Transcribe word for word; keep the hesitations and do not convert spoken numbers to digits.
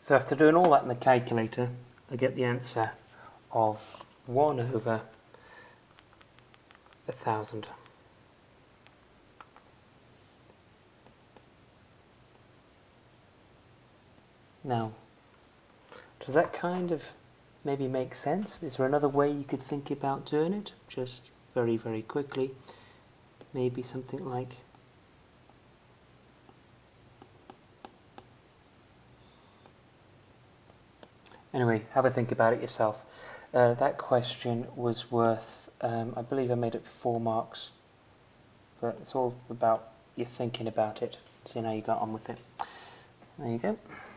So after doing all that in the calculator, I get the answer of one over a thousand. Now, does that kind of maybe make sense? Is there another way you could think about doing it? Just very, very quickly. Maybe something like anyway, have a think about it yourself. Uh, that question was worth, um, I believe I made it four marks, but it's all about you thinking about it, seeing how you got on with it. There you go.